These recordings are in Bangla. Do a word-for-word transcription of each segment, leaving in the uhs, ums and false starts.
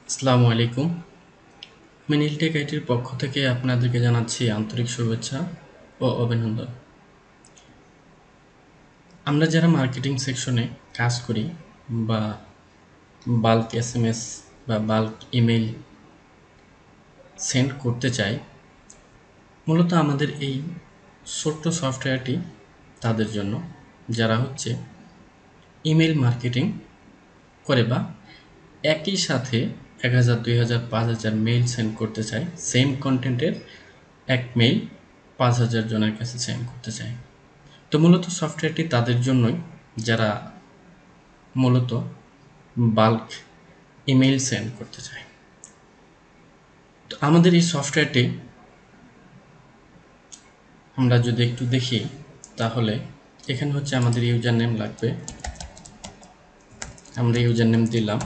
আসসালামু আলাইকুম। মিনিলটেক আইটির পক্ষ থেকে আপনাদেরকে জানাচ্ছি আন্তরিক শুভেচ্ছা ও অভিনন্দন। আমরা যারা মার্কেটিং সেকশনে কাজ করি বা বাল্ক এসএমএস বা বাল্ক ইমেইল সেন্ড করতে চাই, মূলত আমাদের এই ছোট্ট সফটওয়্যারটি তাদের জন্য যারা হচ্ছে ইমেইল মার্কেটিং করে বা একই সাথে এক হাজার দুই হাজার পাঁচ হাজার মেইল সেন্ড করতে চায়, সেম কন্টেন্টের এক মেইল পাঁচ হাজার জনের কাছে সেন্ড করতে চায়। তো মূলত সফটওয়্যারটি তাদের জন্যই যারা মূলত বাল্ক ইমেইল সেন্ড করতে চায়। তো আমাদের এই সফটওয়্যারটি আমরা যদি একটু দেখি, তাহলে এখানে হচ্ছে আমাদের ইউজার নেম লাগবে। আমরা ইউজার নেম দিলাম,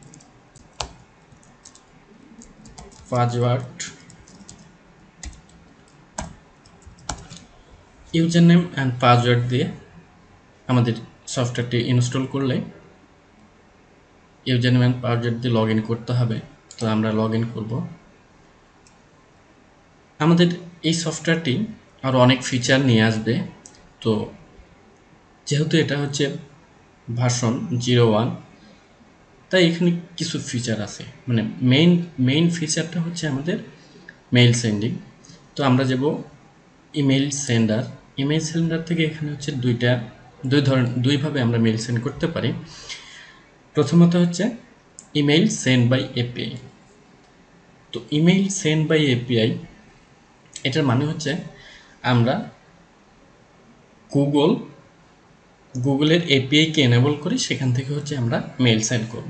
password, user name and password দিয়ে আমাদের সফটওয়্যারটি ইনস্টল করলে ইউজার নেম অ্যান্ড পাসওয়ার্ড দিয়ে লগ ইন করতে হবে। তো আমরা লগ ইন করবো। আমাদের এই সফটওয়্যারটি আরও অনেক ফিচার নিয়ে আসবে। তো যেহেতু এটা হচ্ছে ভার্সন জিরো ওয়ান, তাই এখানে কিছু ফিচার আছে। মানে মেইন মেইন ফিচারটা হচ্ছে আমাদের মেইল সেন্ডিং। তো আমরা যাব ইমেইল সেন্ডার। ইমেইল সেন্ডার থেকে এখানে হচ্ছে দুইটা দুই ধরনের দুইভাবে আমরা মেইল সেন্ড করতে পারি। প্রথমত হচ্ছে ইমেইল সেন্ড বাই এপিআই। তো ইমেইল সেন্ড বাই এপিআই এটার মানে হচ্ছে আমরা গুগল গুগলের এপিআইকে এনেবল করে সেখান থেকে হচ্ছে আমরা মেইল সেন্ড করব।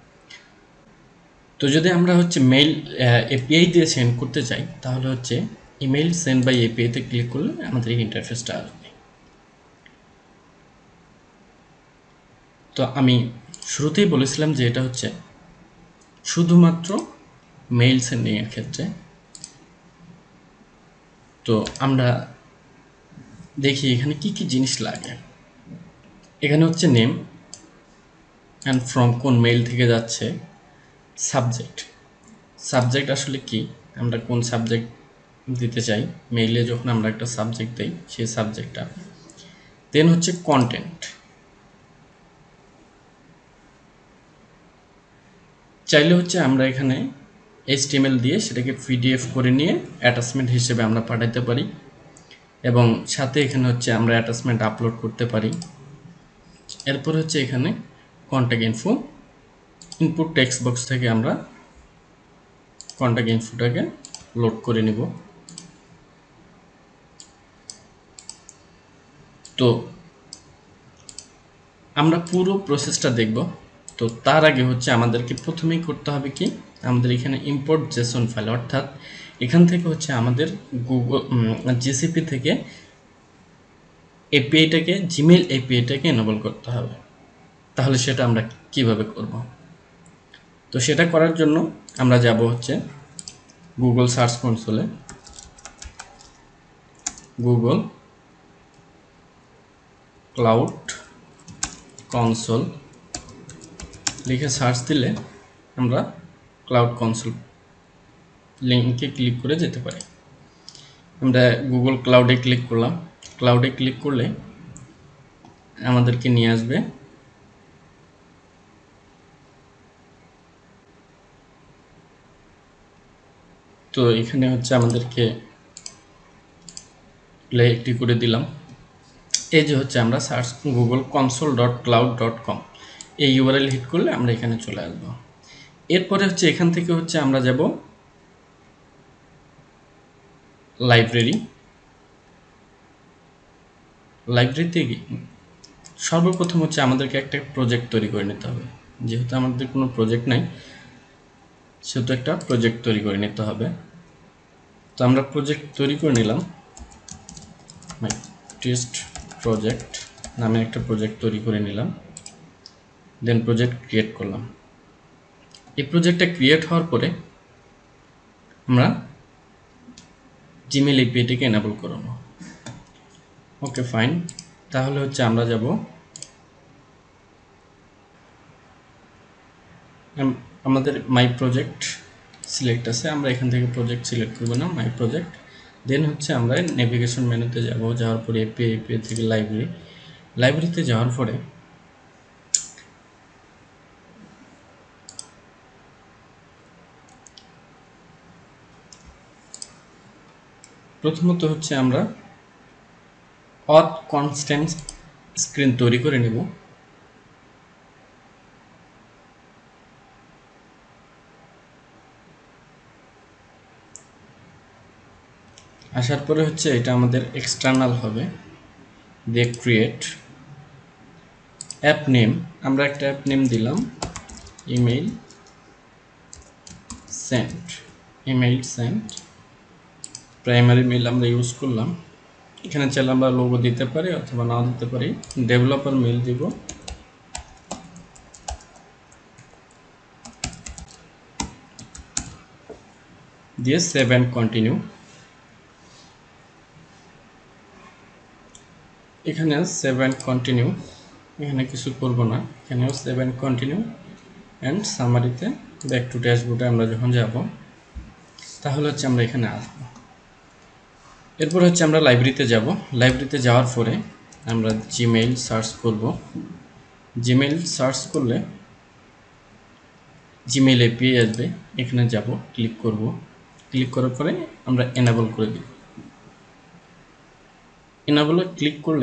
তো যদি আমরা হচ্ছে মেইল এপিআই দিয়ে সেন্ড করতে চাই, তাহলে হচ্ছে ইমেইল সেন্ড বাই এপিআইতে ক্লিক করলে আমাদের এই ইন্টারফেসটা আসবে। তো আমি শুরুতেই বলেছিলাম যে এটা হচ্ছে শুধুমাত্র মেইল সেন্ডিংয়ের ক্ষেত্রে। তো আমরা দেখি এখানে কি কি জিনিস লাগে। এখানে হচ্ছে নেম অ্যান্ড ফ্রম কোন মেইল থেকে যাচ্ছে, সাবজেক্ট সাবজেক্ট আসলে কি, আমরা কোন সাবজেক্ট দিতে চাই মেইলে যখন আমরা একটা সাবজেক্ট দিই সেই সাবজেক্টটা। দেন হচ্ছে কন্টেন্ট, চাইলে হচ্ছে আমরা এখানে এইচটিএমএল দিয়ে সেটাকে পিডিএফ করে নিয়ে অ্যাটাচমেন্ট হিসেবে আমরা পাঠাতে পারি, এবং সাথে এখানে হচ্ছে আমরা অ্যাটাচমেন্ট আপলোড করতে পারি। এরপর হচ্ছে এখানে contact info, input text box থেকে আমরা কন্ট্যাক্ট ইনফোটাকে লোড করে নিব। তো আমরা পুরো প্রসেসটা দেখব। তো তার আগে হচ্ছে আমাদেরকে প্রথমেই করতে হবে কি, আমাদের এখানে ইম্পোর্ট জেসন ফাইল, অর্থাৎ এখান থেকে হচ্ছে আমাদের গুগল জিসিপি থেকে এপিআইটাকে জিমেইল এপিআইটাকে এনেবল করতে হবে। তাহলে সেটা আমরা কিভাবে করব? তো সেটা করার জন্য আমরা যাব হচ্ছে গুগল সার্চ কনসোলে, গুগল ক্লাউড কনসোল লিখে সার্চ দিলে আমরা ক্লাউড কনসোল লিঙ্কে ক্লিক করে যেতে পারি। আমরা গুগল ক্লাউডে ক্লিক করলাম। ক্লাউডে ক্লিক করলে আমাদেরকে নিয়ে আসবে তো এখানে হচ্ছে আমাদেরকে প্লে একটি করে দিলাম। এই যে হচ্ছে আমরা search Google console dot cloud dot com এই ইউআরএল হিট করলে আমরা এখানে চলে আসবো। এরপরে হচ্ছে এখান থেকে হচ্ছে আমরা যাব লাইব্রেরি। লাইব্রেরিতে সর্বপ্রথম হচ্ছে আমাদেরকে একটা প্রজেক্ট তৈরি করে নিতে হবে। যেহেতু আমাদের কোনো প্রজেক্ট নাই, সেহেতু একটা প্রজেক্ট তৈরি করে নিতে হবে। তো আমরা প্রজেক্ট তৈরি করে নিলাম, মাই টেস্ট প্রজেক্ট নামে একটা প্রজেক্ট তৈরি করে নিলাম। দেন প্রজেক্ট ক্রিয়েট করলাম। এই প্রজেক্টটা ক্রিয়েট হওয়ার পরে আমরা জিমেইল এপিআইটাকে এনেবল করব। ওকে ফাইন, তাহলে হচ্ছে আমরা যাব আমাদের মাই প্রজেক্ট সিলেক্ট আছে, আমরা এখান থেকে প্রজেক্ট সিলেক্ট করব না, মাই প্রজেক্ট। দেন হচ্ছে আমরা নেভিগেশন মেনুতে যাব, যাওয়ার পরে এপিআই, এপিআই থেকে লাইব্রেরি, লাইব্রেরিতে যাওয়ার পরে প্রথমত হচ্ছে আমরা অথ কনস্ট্যান্ট স্ক্রিন তৈরি করে নেব। আসার পরে হচ্ছে এটা আমাদের এক্সটার্নাল হবে, দিয়ে ক্রিয়েট অ্যাপ নেম, আমরা একটা অ্যাপ নেম দিলাম email sent, email sent, primary mail আমরা ইউজ করলাম। এখানে চাইলে আমরা লোগো দিতে পারি অথবা নাও দিতে পারি, ডেভেলপার মেইল দিব, দিয়ে সেভ অ্যান্ড কন্টিনিউ। এখানে সেভ অ্যান্ড কন্টিনিউ, এখানে কিছু করব না, এখানেও সেভ অ্যান্ড কন্টিনিউ অ্যান্ড সামারিতে ব্যাক টু ড্যাশবোর্ডে আমরা যখন যাব তাহলে হচ্ছে আমরা এখানে আসবো। এরপর হচ্ছে আমরা লাইব্রেরিতে যাব, লাইব্রেরিতে যাওয়ার পরে আমরা জিমেইল সার্চ করব, জিমেইল সার্চ করলে জিমেইল এপিআই আসবে, এখানে যাব, ক্লিক করব, ক্লিক করার পরে আমরা এনাবল করে দিব। এনাবলে ক্লিক করলে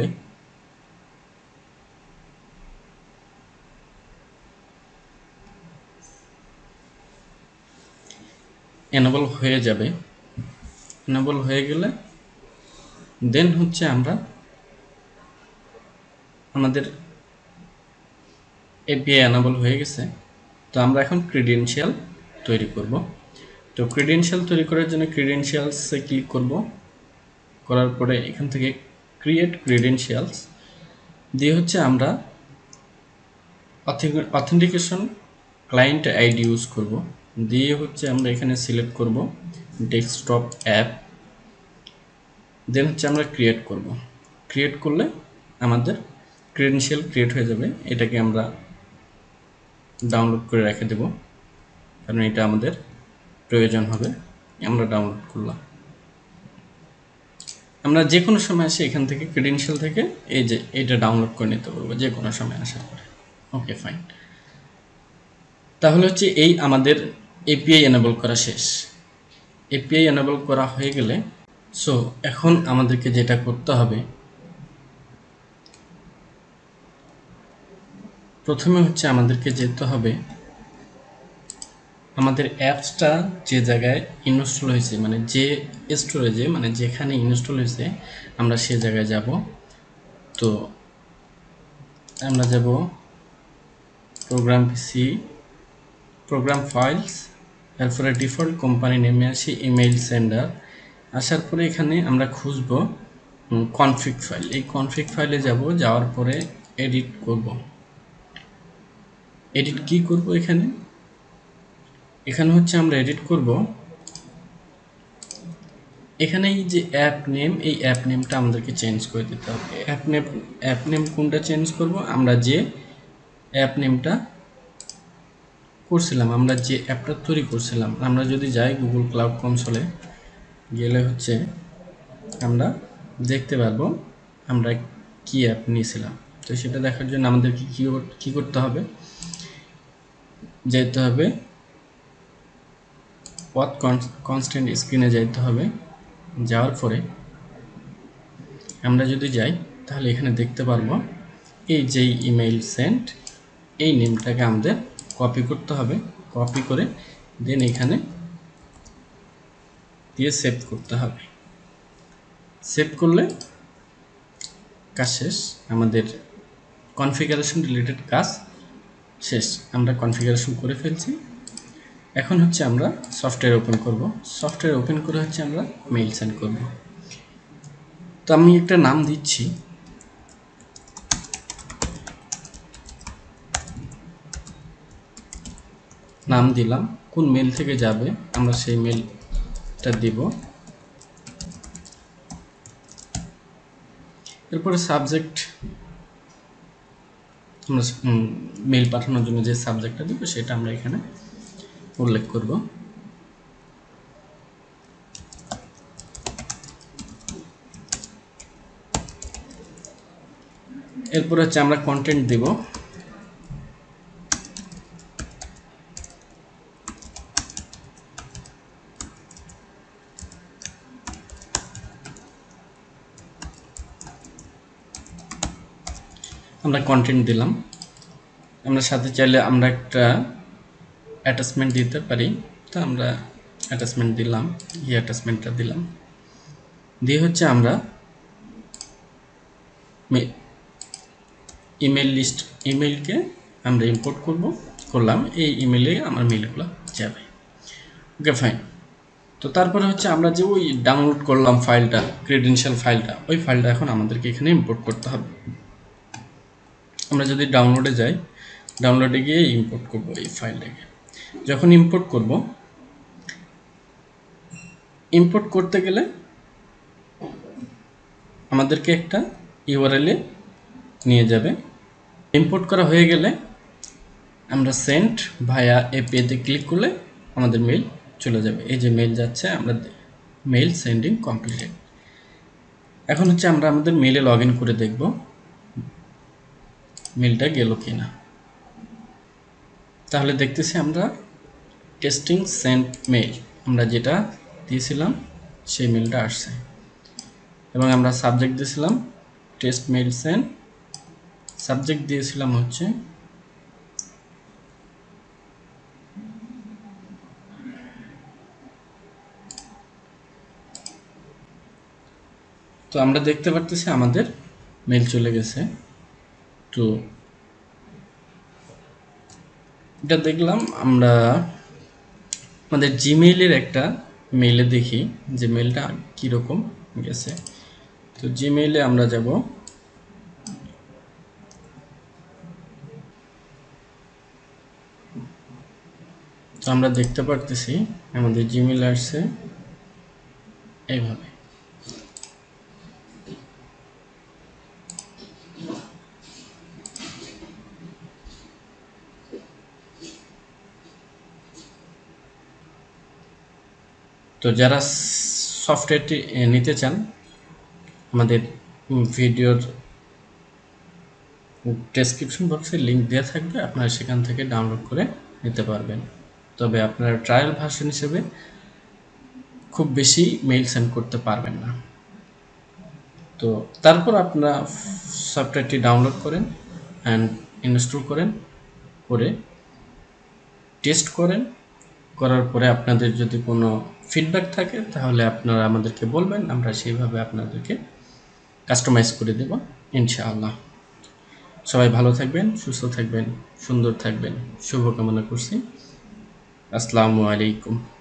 এনাবল হয়ে যাবে। এনাবল হয়ে গেলে দেন হচ্ছে আমরা আমাদের এপিআই এনাবল হয়ে গেছে, তো আমরা এখন ক্রিডেনশিয়াল তৈরি করব। তো ক্রিডেনশিয়াল তৈরি করার জন্য ক্রিডেনশিয়ালসে ক্লিক করব, করার পরে এখান থেকে ক্রিয়েট ক্রিডেনশিয়ালস দিয়ে হচ্ছে আমরা অথেন্টিকেশন ক্লায়েন্ট আইডি ইউজ করব, দিয়ে হচ্ছে আমরা এখানে সিলেক্ট করব ডেস্কটপ অ্যাপ, দেন হচ্ছে আমরা ক্রিয়েট করব। ক্রিয়েট করলে আমাদের ক্রিডেনশিয়াল ক্রিয়েট হয়ে যাবে, এটাকে আমরা ডাউনলোড করে রেখে দেব, কারণ এটা আমাদের প্রয়োজন হবে। আমরা ডাউনলোড করলাম, আমরা যে কোনো সময় এসে এখান থেকে ক্রিডেনশিয়াল থেকে এই যে এটা ডাউনলোড করে নিতে পারবো যে কোনো সময় আসার পরে। ওকে ফাইন, তাহলে হচ্ছে এই আমাদের এপিআই এনেবল করা শেষ। এপিআই এনেবল করা হয়ে গেলে সো এখন আমাদেরকে যেটা করতে হবে, প্রথমে হচ্ছে আমাদেরকে যেতে হবে আমাদের অ্যাপসটা যে জায়গায় ইনস্টল হয়েছে, মানে যে স্টোরেজে, মানে যেখানে ইনস্টল হয়েছে আমরা সে জায়গায় যাব। তো আমরা যাব প্রোগ্রাম পিসি, প্রোগ্রাম ফাইলস, এরপরে ডিফল্ট কোম্পানি নেমে আসি ইমেইল সেন্ডার, আসার পরে এখানে আমরা খুঁজব কনফিগ ফাইল, এই কনফিগ ফাইলে যাব, যাওয়ার পরে এডিট করব। এডিট কি করব এখানে, এখানে হচ্ছে আমরা এডিট করব এখানে এই যে অ্যাপ নেম, এই অ্যাপ নেমটা আমাদেরকে চেঞ্জ করে দিতে হবে। অ্যাপ নেম অ্যাপ নেম কোনটা চেঞ্জ করব, আমরা যে অ্যাপ নেমটা করছিলাম, আমরা যে অ্যাপটা তৈরি করছিলাম, আমরা যদি যাই গুগল ক্লাউড কনসোলে গেলে হচ্ছে আমরা দেখতে পারবো আমরা কি অ্যাপ নিয়েছিলাম। তো সেটা দেখার জন্য আমাদেরকে কি কি করতে হবে, যেতে হবে অথ কনস্ট্যান্ট স্ক্রিনে যাইতে হবে, যাওয়ার পরে আমরা যদি যাই তাহলে এখানে দেখতে পারবো এই যে ইমেইল সেন্ট, এই নেমটাকে আমাদের কপি করতে হবে, কপি করে দেন এখানে দিয়ে সেভ করতে হবে। সেভ করলে কাজ শেষ, আমাদের কনফিগারেশন রিলেটেড কাজ শেষ, আমরা কনফিগারেশন করে ফেলছি। এখন হচ্ছে আমরা সফটওয়্যার ওপেন করব, সফটওয়্যার ওপেন করে হচ্ছে আমরা মেইল সেন্ড করব। তো আমি একটা নাম দিচ্ছি, নাম দিলাম, কোন মেল থেকে যাবে আমরা সেই মেলটা দিব। এরপরে সাবজেক্ট, আমরা মেল পাঠানোর জন্য যে সাবজেক্টটা দিব সেটা আমরা এখানে উল্লেখ করব। এরপর হচ্ছে আমরা কন্টেন্ট দেব। আমরা কন্টেন্ট দিলাম। আমরা সাথে চাইলে আমরা একটা অ্যাটাচমেন্ট দিতে পারি, তো আমরা অ্যাটাচমেন্ট দিলাম, এই অ্যাটাচমেন্টটা দিলাম। দিয়ে হচ্ছে আমরা ইমেল লিস্ট, ইমেলকে আমরা ইম্পোর্ট করব, করলাম। এই ইমেলে আমার মেলগুলো যাবে। Okay fine. তো তারপরে হচ্ছে আমরা যে ওই ডাউনলোড করলাম ফাইলটা, ক্রেডেনশিয়াল ফাইলটা, ওই ফাইলটা এখন আমাদেরকে এখানে ইম্পোর্ট করতে হবে। আমরা যদি ডাউনলোডে যাই, ডাউনলোডে গিয়ে ইম্পোর্ট করব এই ফাইলটাকে। যখন ইম্পোর্ট করব, ইম্পোর্ট করতে গেলে আমাদেরকে একটা ইউআরএল এ নিয়ে যাবে। ইম্পোর্ট করা হয়ে গেলে আমরা সেন্ড ভায়া এপিআইতে ক্লিক করলে আমাদের মেইল চলে যাবে। এই যে মেইল যাচ্ছে, আমরা মেইল সেন্ডিং কমপ্লিটেড। এখন হচ্ছে আমরা আমাদের মেইলে লগ ইন করে দেখব মেইলটা গেল কিনা। তাহলে দেখতেছি আমরা টেস্টিং সেন্ড মেইল, আমরা যেটা দিয়েছিলাম সেই মেইলটা আসছে, এবং আমরা সাবজেক্ট দিয়েছিলাম টেস্ট মেইল সেন্ড, সাবজেক্ট দিয়েছিলাম হচ্ছে তো আমরা দেখতে পারতেছি আমাদের মেইল চলে গেছে। তো এটা দেখলাম। আমরা আমাদের জিমেইলের একটা মেইলে দেখি যে মেইলটা কীরকম গেছে। তো জিমেইলে আমরা যাব, তো আমরা দেখতে পারতেছি আমাদের জিমেইল আসছে এইভাবে। তো যারা সফটওয়্যারটি নিতে চান, আমাদের ভিডিওর ডেসক্রিপশন বক্সে লিঙ্ক দেওয়া থাকবে, আপনারা সেখান থেকে ডাউনলোড করে নিতে পারবেন। তবে আপনারা ট্রায়াল ভার্সন হিসেবে খুব বেশি মেইল সেন্ড করতে পারবেন না। তো তারপর আপনারা সফটওয়্যারটি ডাউনলোড করেন অ্যান্ড ইনস্টল করেন, করে টেস্ট করেন। করার পরে আপনাদের যদি কোনো ফিডব্যাক থাকে তাহলে আপনারা আমাদেরকে বলবেন, আমরা সেইভাবে আপনাদেরকে কাস্টমাইজ করে দেব ইনশাআল্লাহ। সবাই ভালো থাকবেন, সুস্থ থাকবেন, সুন্দর থাকবেন, শুভকামনা করছি। আসসালামু আলাইকুম।